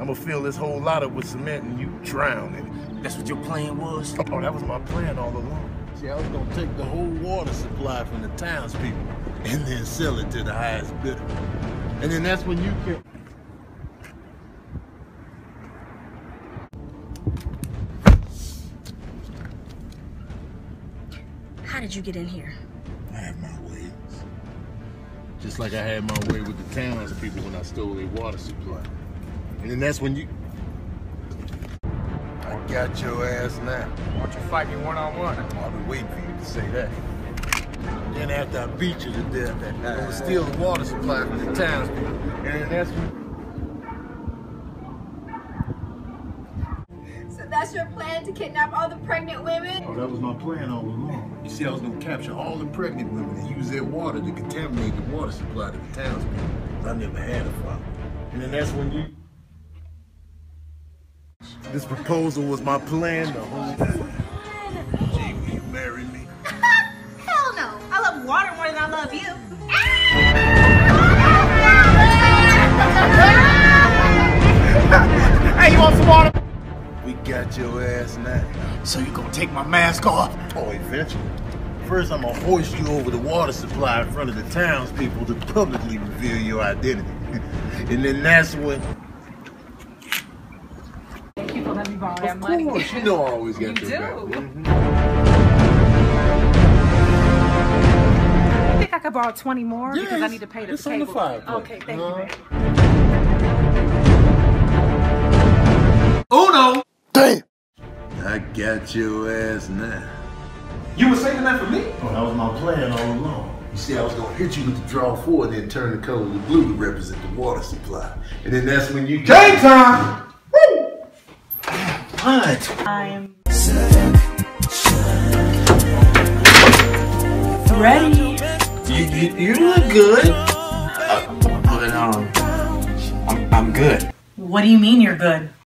I'ma fill this whole lot up with cement and you drown in it. That's what your plan was? Oh, that was my plan all along. See, I was gonna take the whole water supply from the townspeople and then sell it to the highest bidder. And then that's when you can... How did you get in here? I have my ways. Just like I had my way with the townspeople when I stole their water supply. And then that's when you... I got your ass now. Why don't you fight me one-on-one? I've been waiting for you to say that. Then after I beat you to death, I'm gonna steal the water supply from the townspeople. And then that's when... So that's your plan, to kidnap all the pregnant women? Oh, that was my plan all along. You see, I was gonna capture all the pregnant women and use their water to contaminate the water supply to the townspeople. I never had a father. And then that's when you... This proposal was my plan the whole time. Gee, will you marry me? Hell no! I love water more than I love you. Hey, you want some water? We got your ass now. So you gonna take my mask off? Oh, eventually. First, I'm gonna hoist you over the water supply in front of the townspeople to publicly reveal your identity. And then that's when... Thank you for letting me borrow that money. Of course, you know I always got You your do. back. I think I could borrow 20 more because I need to pay the it's on the cable. fireplace. Okay, thank you, babe. Uno! Damn! I got your ass now. You were saving that for me? Oh, that was my plan all along. You see, I was gonna hit you with the draw 4 and then turn the color of the blue to represent the water supply. And then that's when you... Game time! Woo! What? I'm ready. You look good. But I'm good. What do you mean you're good?